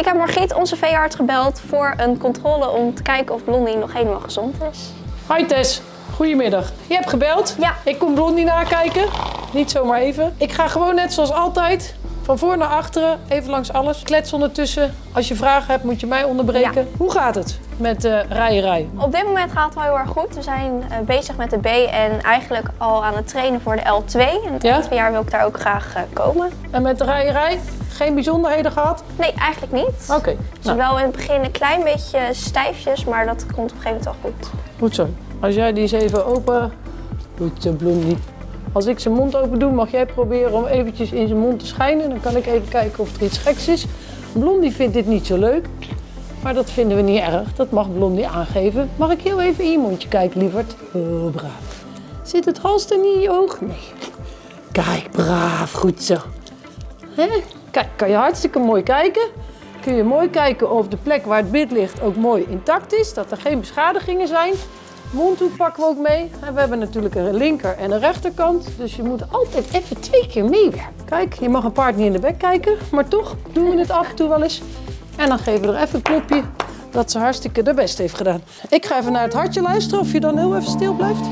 Ik heb Margriet, onze veearts, gebeld voor een controle om te kijken of Blondie nog helemaal gezond is. Hi Tess, goedemiddag. Je hebt gebeld? Ja. Ik kom Blondie nakijken. Niet zomaar even. Ik ga gewoon net zoals altijd, van voor naar achteren, even langs alles. Klets ondertussen. Als je vragen hebt, moet je mij onderbreken. Ja. Hoe gaat het met rijerij? Op dit moment gaat het wel heel erg goed. We zijn bezig met de B en eigenlijk al aan het trainen voor de L2. En het eind van het jaar wil ik daar ook graag komen. En met de rijerij? Geen bijzonderheden gehad? Nee, eigenlijk niet. Oké. Het is wel in het begin een klein beetje stijfjes, maar dat komt op een gegeven moment wel goed. Goed zo. Als jij die eens even open... Goed zo, Blondie. Als ik zijn mond open doe, mag jij proberen om eventjes in zijn mond te schijnen. Dan kan ik even kijken of er iets geks is. Blondie vindt dit niet zo leuk. Maar dat vinden we niet erg. Dat mag Blondie aangeven. Mag ik heel even in je mondje kijken, lieverd? Oh, braaf. Zit het halster niet in je oog? Nee. Kijk, braaf. Goed zo. Hè? Kijk, kan je hartstikke mooi kijken. Kun je mooi kijken of de plek waar het bit ligt ook mooi intact is. Dat er geen beschadigingen zijn. Mondhoek pakken we ook mee. En we hebben natuurlijk een linker en een rechterkant. Dus je moet altijd even 2 keer meewerken. Kijk, je mag een paard niet in de bek kijken. Maar toch doen we het af en toe wel eens. En dan geven we er even een klopje dat ze hartstikke de best heeft gedaan. Ik ga even naar het hartje luisteren of je dan heel even stil blijft.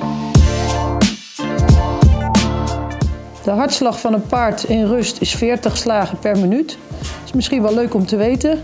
De hartslag van een paard in rust is 40 slagen per minuut. Dat is misschien wel leuk om te weten.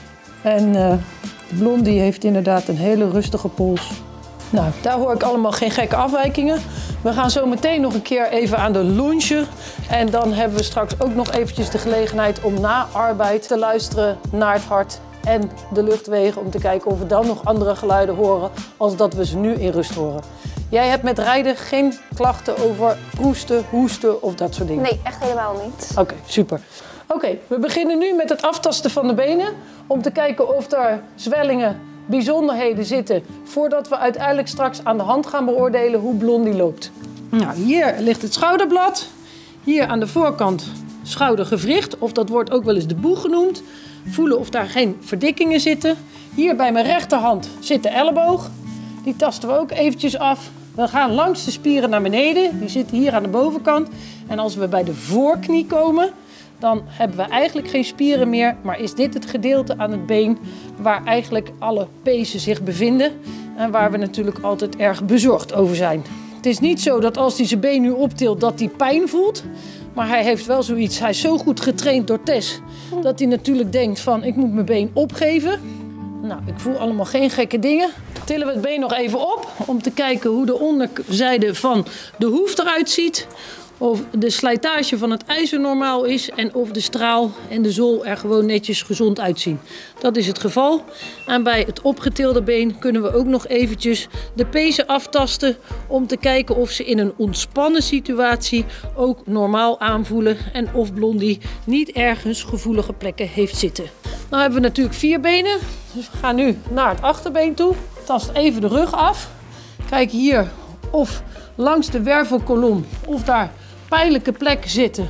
En Blondie heeft inderdaad een hele rustige pols. Nou, daar hoor ik allemaal geen gekke afwijkingen. We gaan zo meteen nog een keer even aan de lunchen. En dan hebben we straks ook nog eventjes de gelegenheid om na arbeid te luisteren naar het hart en de luchtwegen. Om te kijken of we dan nog andere geluiden horen als dat we ze nu in rust horen. Jij hebt met rijden geen klachten over proesten, hoesten of dat soort dingen? Nee, echt helemaal niet. Oké, super. Oké, we beginnen nu met het aftasten van de benen. Om te kijken of er zwellingen, bijzonderheden zitten. Voordat we uiteindelijk straks aan de hand gaan beoordelen hoe Blondie loopt. Nou, hier ligt het schouderblad. Hier aan de voorkant schoudergewricht. Of dat wordt ook wel eens de boeg genoemd. Voelen of daar geen verdikkingen zitten. Hier bij mijn rechterhand zit de elleboog. Die tasten we ook eventjes af. We gaan langs de spieren naar beneden. Die zitten hier aan de bovenkant. En als we bij de voorknie komen, dan hebben we eigenlijk geen spieren meer. Maar is dit het gedeelte aan het been waar eigenlijk alle pezen zich bevinden. En waar we natuurlijk altijd erg bezorgd over zijn. Het is niet zo dat als hij zijn been nu optilt dat hij pijn voelt. Maar hij heeft wel zoiets. Hij is zo goed getraind door Tess dat hij natuurlijk denkt van ik moet mijn been opgeven. Nou, ik voel allemaal geen gekke dingen. Tillen we het been nog even op om te kijken hoe de onderzijde van de hoef eruit ziet. Of de slijtage van het ijzer normaal is en of de straal en de zool er gewoon netjes gezond uitzien. Dat is het geval. En bij het opgetilde been kunnen we ook nog eventjes de pezen aftasten om te kijken of ze in een ontspannen situatie ook normaal aanvoelen en of Blondie niet ergens gevoelige plekken heeft zitten. Nou hebben we natuurlijk 4 benen, dus we gaan nu naar het achterbeen toe. Tast even de rug af. Kijk hier of langs de wervelkolom of daar pijnlijke plekken zitten.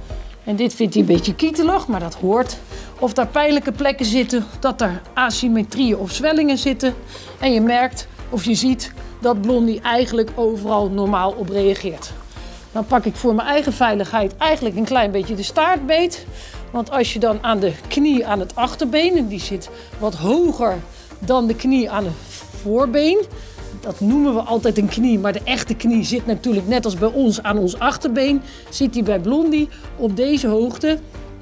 En dit vindt hij een beetje kietelig, maar dat hoort. Of daar pijnlijke plekken zitten, dat er asymmetrieën of zwellingen zitten. En je merkt of je ziet dat Blondie eigenlijk overal normaal op reageert. Dan pak ik voor mijn eigen veiligheid eigenlijk een klein beetje de staart beet. Want als je dan aan de knie aan het achterbeen, en die zit wat hoger dan de knie aan het voorbeen. Dat noemen we altijd een knie, maar de echte knie zit natuurlijk net als bij ons aan ons achterbeen. Zit die bij Blondie op deze hoogte.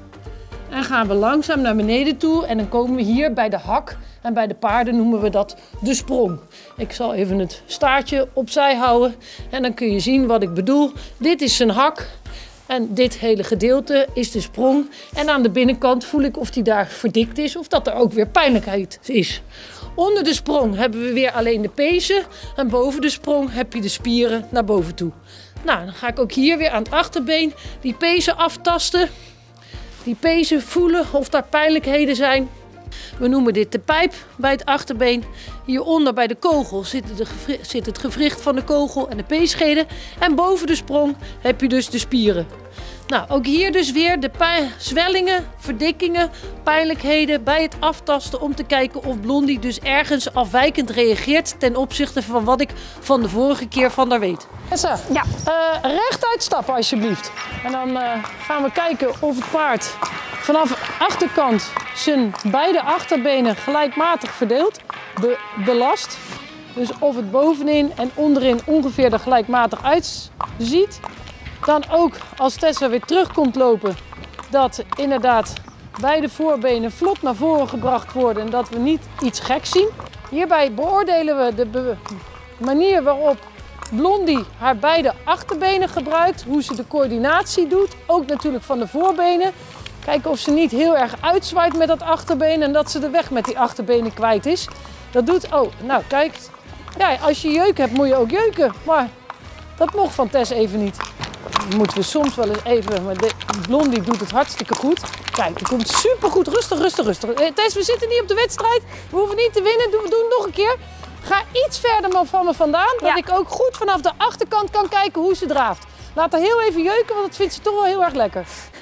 En gaan we langzaam naar beneden toe en dan komen we hier bij de hak. En bij de paarden noemen we dat de sprong. Ik zal even het staartje opzij houden en dan kun je zien wat ik bedoel. Dit is zijn hak en dit hele gedeelte is de sprong. En aan de binnenkant voel ik of die daar verdikt is of dat er ook weer pijnlijkheid is. Onder de sprong hebben we weer alleen de pezen en boven de sprong heb je de spieren naar boven toe. Nou, dan ga ik ook hier weer aan het achterbeen die pezen aftasten. Die pezen voelen of daar pijnlijkheden zijn. We noemen dit de pijp bij het achterbeen. Hieronder bij de kogel zit het gewricht van de kogel en de peesscheden. En boven de sprong heb je dus de spieren. Nou, ook hier dus weer de zwellingen, verdikkingen, pijnlijkheden bij het aftasten om te kijken of Blondie dus ergens afwijkend reageert ten opzichte van wat ik van de vorige keer van haar weet. Tessa, Ja. rechtuit stappen alsjeblieft. En dan gaan we kijken of het paard vanaf de achterkant zijn beide achterbenen gelijkmatig verdeelt, belast. Dus of het bovenin en onderin ongeveer er gelijkmatig uitziet. Dan ook als Tessa weer terug komt lopen, dat inderdaad beide voorbenen vlot naar voren gebracht worden en dat we niet iets geks zien. Hierbij beoordelen we de manier waarop Blondie haar beide achterbenen gebruikt, hoe ze de coördinatie doet, ook natuurlijk van de voorbenen. Kijken of ze niet heel erg uitzwaait met dat achterbeen en dat ze de weg met die achterbenen kwijt is. Dat doet, oh, nou kijk, ja, als je jeuk hebt moet je ook jeuken, maar dat mocht van Tess even niet. Dan moeten we soms wel eens even, maar Blondie doet het hartstikke goed. Kijk, die komt supergoed, rustig, rustig, rustig. Tess, we zitten niet op de wedstrijd, we hoeven niet te winnen, we doen het nog een keer. Ga iets verder van me vandaan, dat ik ook goed vanaf de achterkant kan kijken hoe ze draaft. Laat haar heel even jeuken, want dat vindt ze toch wel heel erg lekker.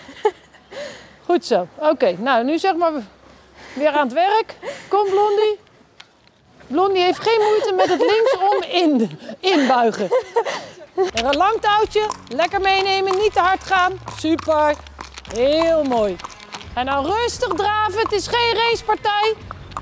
Goed zo, oké, nou nu zeg maar weer aan het werk. Kom Blondie. Blondie heeft geen moeite met het linksom inbuigen. En een lang touwtje, lekker meenemen, niet te hard gaan. Super, heel mooi. En dan rustig draven, het is geen racepartij.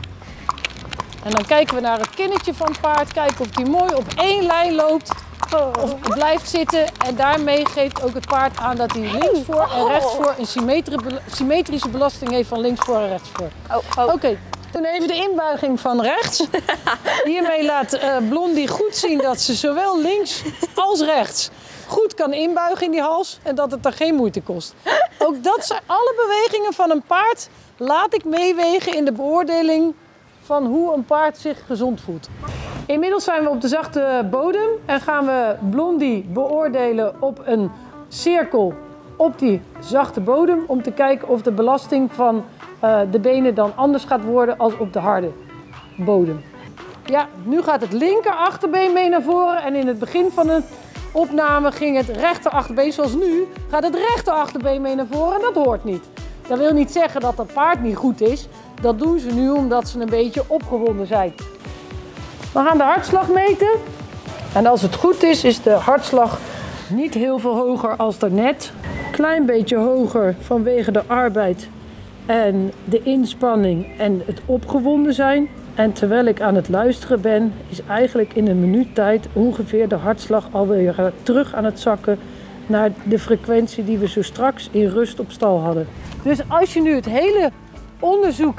En dan kijken we naar het kinnetje van het paard, kijken of die mooi op één lijn loopt. Of blijft zitten en daarmee geeft ook het paard aan dat hij linksvoor en rechtsvoor een symmetrische belasting heeft van linksvoor en rechtsvoor. Oké. Toen even de inbuiging van rechts. Hiermee laat Blondie goed zien dat ze zowel links als rechts goed kan inbuigen in die hals en dat het er geen moeite kost. Ook dat zijn alle bewegingen van een paard laat ik meewegen in de beoordeling van hoe een paard zich gezond voelt. Inmiddels zijn we op de zachte bodem en gaan we Blondie beoordelen op een cirkel op die zachte bodem om te kijken of de belasting van de benen dan anders gaat worden als op de harde bodem. Ja, nu gaat het linker achterbeen mee naar voren en in het begin van de opname ging het rechter achterbeen, zoals nu, gaat het rechter achterbeen mee naar voren en dat hoort niet. Dat wil niet zeggen dat dat paard niet goed is, dat doen ze nu omdat ze een beetje opgewonden zijn. We gaan de hartslag meten en als het goed is, is de hartslag niet heel veel hoger als daarnet. Klein beetje hoger vanwege de arbeid en de inspanning en het opgewonden zijn. En terwijl ik aan het luisteren ben, is eigenlijk in een minuut tijd ongeveer de hartslag alweer terug aan het zakken naar de frequentie die we zo straks in rust op stal hadden. Dus als je nu het hele onderzoek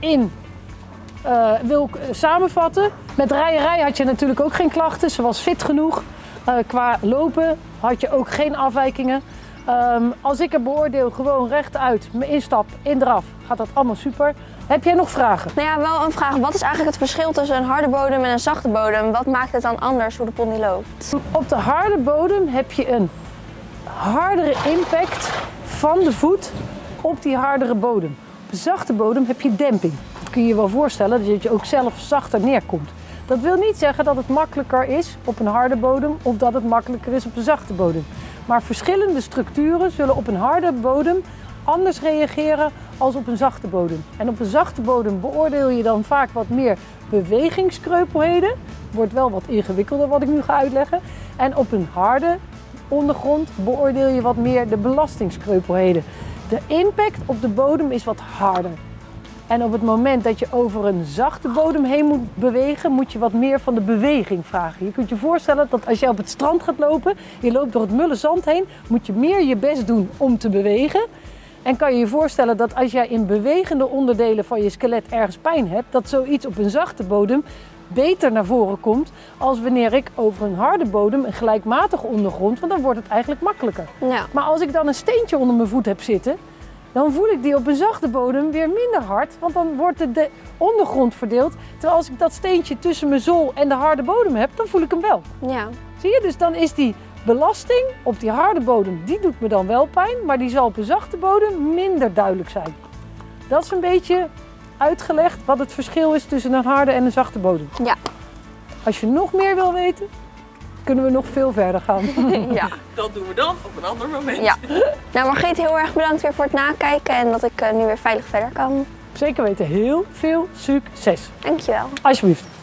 wil samenvatten. Met rijerij had je natuurlijk ook geen klachten. Ze was fit genoeg. Qua lopen had je ook geen afwijkingen. Als ik er beoordeel gewoon rechtuit, me instap, in draf, gaat dat allemaal super. Heb jij nog vragen? Nou ja, wel een vraag. Wat is eigenlijk het verschil tussen een harde bodem en een zachte bodem? Wat maakt het dan anders hoe de pony loopt? Op de harde bodem heb je een hardere impact van de voet op die hardere bodem. Op de zachte bodem heb je demping. Dat kun je je wel voorstellen, dat je ook zelf zachter neerkomt. Dat wil niet zeggen dat het makkelijker is op een harde bodem of dat het makkelijker is op de zachte bodem. Maar verschillende structuren zullen op een harde bodem anders reageren als op een zachte bodem. En op een zachte bodem beoordeel je dan vaak wat meer bewegingskreupelheden. Wordt wel wat ingewikkelder wat ik nu ga uitleggen. En op een harde ondergrond beoordeel je wat meer de belastingskreupelheden. De impact op de bodem is wat harder. En op het moment dat je over een zachte bodem heen moet bewegen, moet je wat meer van de beweging vragen. Je kunt je voorstellen dat als je op het strand gaat lopen, je loopt door het mulle zand heen, moet je meer je best doen om te bewegen. En kan je je voorstellen dat als jij in bewegende onderdelen van je skelet ergens pijn hebt, dat zoiets op een zachte bodem beter naar voren komt als wanneer ik over een harde bodem, een gelijkmatige ondergrond, want dan wordt het eigenlijk makkelijker. Ja. Maar als ik dan een steentje onder mijn voet heb zitten, dan voel ik die op een zachte bodem weer minder hard, want dan wordt de ondergrond verdeeld. Terwijl als ik dat steentje tussen mijn zool en de harde bodem heb, dan voel ik hem wel. Ja. Zie je? Dus dan is die belasting op die harde bodem, die doet me dan wel pijn, maar die zal op een zachte bodem minder duidelijk zijn. Dat is een beetje uitgelegd wat het verschil is tussen een harde en een zachte bodem. Ja. Als je nog meer wil weten, kunnen we nog veel verder gaan. Ja. Dat doen we dan op een ander moment. Ja. Nou Margriet, heel erg bedankt weer voor het nakijken en dat ik nu weer veilig verder kan. Zeker weten, heel veel succes. Dankjewel. Alsjeblieft.